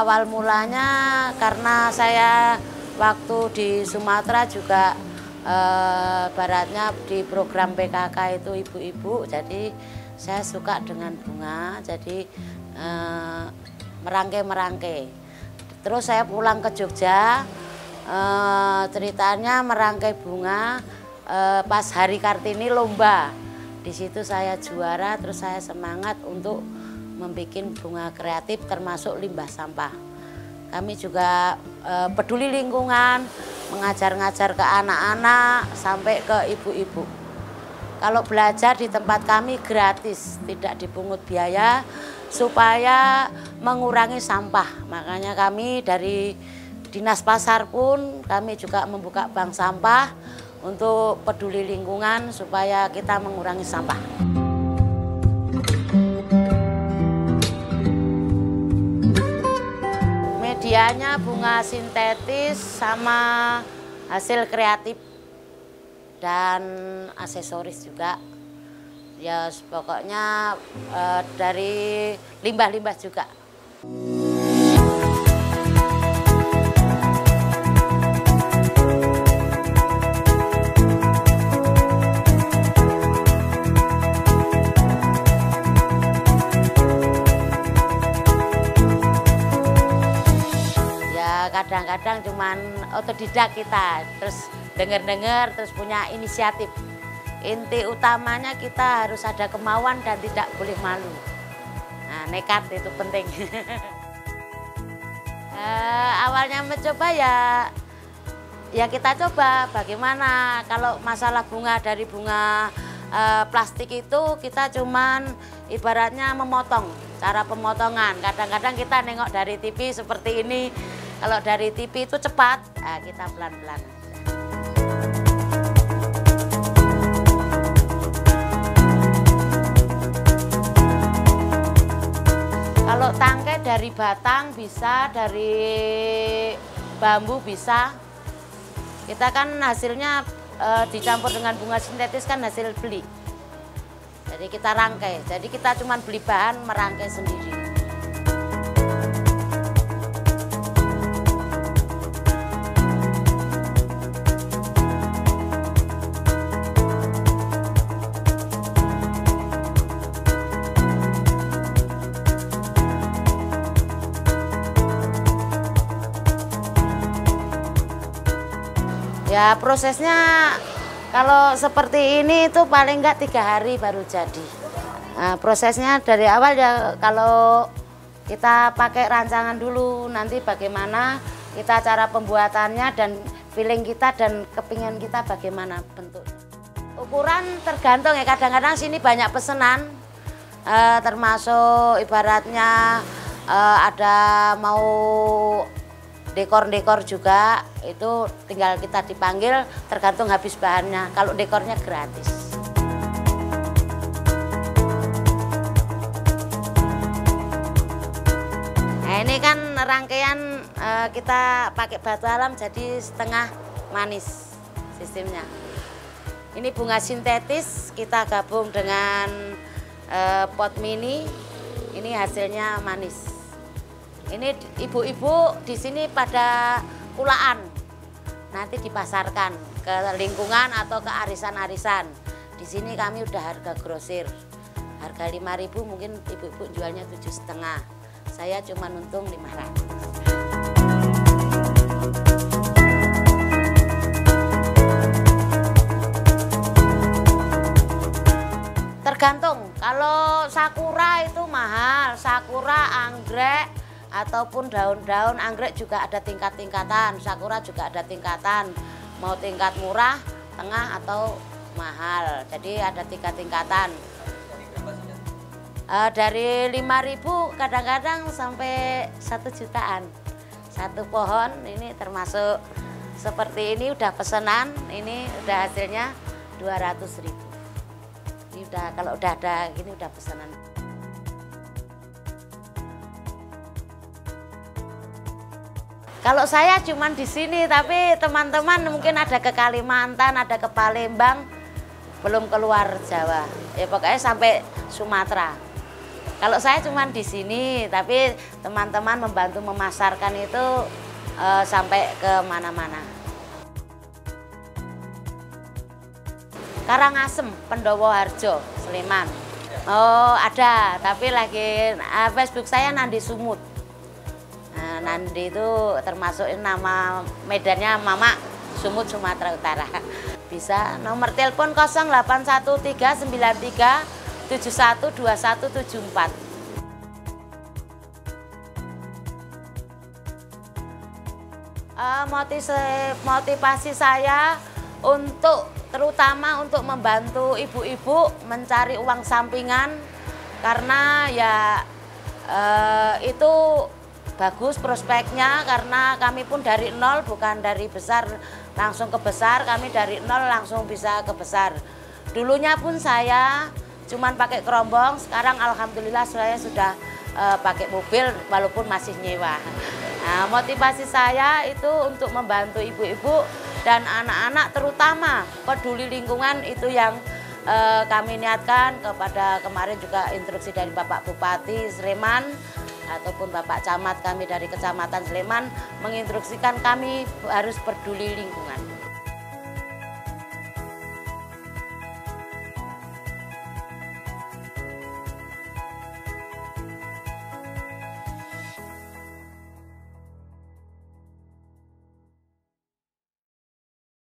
awal mulanya karena saya waktu di Sumatera juga baratnya di program PKK itu ibu-ibu, jadi saya suka dengan bunga, jadi merangkai-merangkai. Terus saya pulang ke Jogja, ceritanya merangkai bunga pas Hari Kartini lomba. Di situ saya juara, terus saya semangat untuk membuat bunga kreatif termasuk limbah sampah. Kami juga peduli lingkungan, mengajar-ngajar ke anak-anak sampai ke ibu-ibu. Kalau belajar di tempat kami gratis, tidak dipungut biaya supaya mengurangi sampah. Makanya kami dari Dinas Pasar pun kami juga membuka bank sampah untuk peduli lingkungan supaya kita mengurangi sampah. Medianya bunga sintetis sama hasil kreatif dan aksesoris juga. Ya pokoknya dari limbah-limbah juga. Kadang-kadang cuman otodidak kita, terus dengar-dengar, terus punya inisiatif. Inti utamanya kita harus ada kemauan dan tidak boleh malu. Nah, nekat itu penting. Awalnya mencoba ya kita coba bagaimana kalau masalah bunga dari bunga plastik itu kita cuman ibaratnya memotong, cara pemotongan. Kadang-kadang kita nengok dari TV seperti ini. Kalau dari TV itu cepat, nah kita pelan-pelan. Kalau tangkai dari batang bisa, dari bambu bisa. Kita kan hasilnya dicampur dengan bunga sintetis kan hasil beli. Jadi kita rangkai, jadi kita cuma beli bahan, merangkai sendiri. Ya prosesnya kalau seperti ini itu paling enggak 3 hari baru jadi. Nah, prosesnya dari awal ya kalau kita pakai rancangan dulu, nanti bagaimana kita cara pembuatannya dan feeling kita dan kepingin kita bagaimana bentuknya. Ukuran tergantung ya, kadang-kadang sini banyak pesanan, termasuk ibaratnya ada mau dekor-dekor juga, itu tinggal kita dipanggil tergantung habis bahannya. Kalau dekornya gratis. Nah ini kan rangkaian kita pakai batu alam jadi setengah manis sistemnya. Ini bunga sintetis kita gabung dengan pot mini, ini hasilnya manis. Ini ibu-ibu di sini pada kulaan, nanti dipasarkan ke lingkungan atau ke arisan-arisan. Di sini kami udah harga grosir, harga 5.000 mungkin ibu-ibu jualnya 7,5. Saya cuma untung 500. Tergantung, kalau sakura itu mahal, sakura, anggrek, ataupun daun-daun anggrek juga ada tingkat-tingkatan, sakura juga ada tingkatan, mau tingkat murah, tengah atau mahal. Jadi ada tingkat-tingkatan. Dari 5.000 kadang-kadang sampai 1 jutaan. Satu pohon ini termasuk seperti ini udah pesanan, ini udah hasilnya 200.000. Ini udah kalau udah ada gini udah pesanan. Kalau saya cuman di sini, tapi teman-teman mungkin ada ke Kalimantan, ada ke Palembang, belum keluar Jawa. Ya pokoknya sampai Sumatera. Kalau saya cuma di sini, tapi teman-teman membantu memasarkan itu sampai ke mana-mana. Karangasem, Pendowo-Harjo, Sleman. Oh ada, tapi lagi Facebook saya Nandi Sumut. Nah, Nandi itu termasuk nama medannya Mama Sumut, Sumatera Utara. Bisa nomor telepon 081393712174. Motivasi saya terutama untuk membantu ibu-ibu mencari uang sampingan, karena ya itu bagus prospeknya, karena kami pun dari nol, bukan dari besar langsung ke besar, kami dari nol langsung bisa ke besar. Dulunya pun saya cuman pakai kerombong, sekarang alhamdulillah saya sudah pakai mobil walaupun masih nyewa. Nah, motivasi saya itu untuk membantu ibu-ibu dan anak-anak, terutama peduli lingkungan, itu yang kami niatkan. Kepada kemarin juga instruksi dari Bapak Bupati Sleman ataupun Bapak Camat kami dari Kecamatan Sleman menginstruksikan kami harus peduli lingkungan.